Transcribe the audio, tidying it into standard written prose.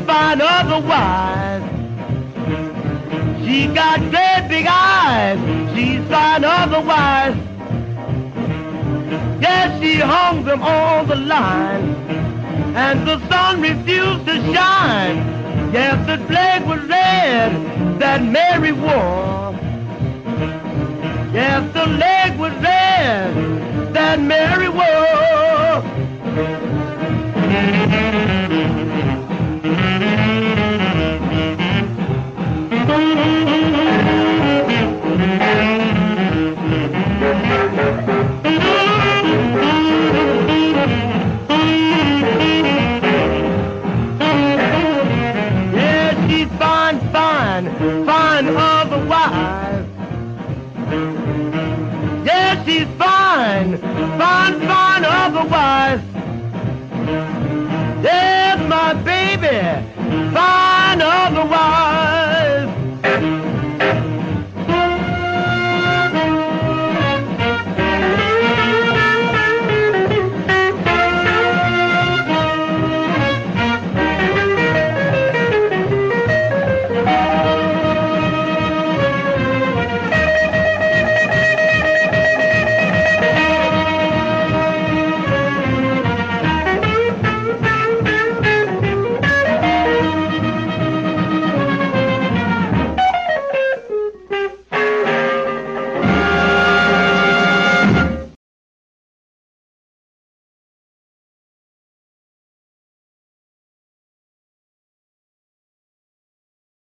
find otherwise. She got great big eyes, she's fine otherwise. Yes, she hung them on the line, and the sun refused to shine. Yes, the flag was red that Mary wore. Yes, the leg was red that Mary wore.